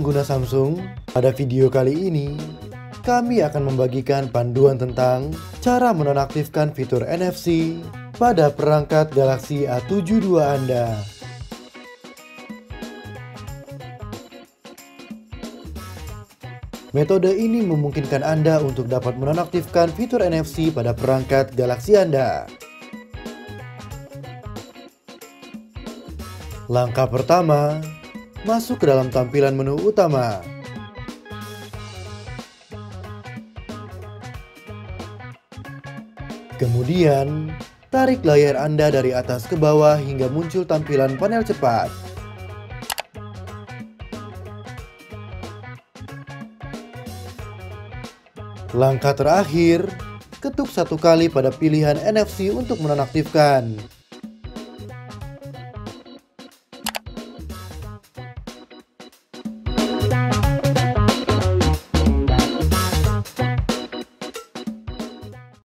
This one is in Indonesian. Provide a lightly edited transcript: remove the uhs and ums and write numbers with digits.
pengguna Samsung, pada video kali ini kami akan membagikan panduan tentang cara menonaktifkan fitur NFC pada perangkat Galaxy A72 Anda. Metode ini memungkinkan Anda untuk dapat menonaktifkan fitur NFC pada perangkat Galaxy Anda. Langkah pertama, masuk ke dalam tampilan menu utama. Kemudian, tarik layar Anda dari atas ke bawah hingga muncul tampilan panel cepat. Langkah terakhir, ketuk satu kali pada pilihan NFC untuk menonaktifkan.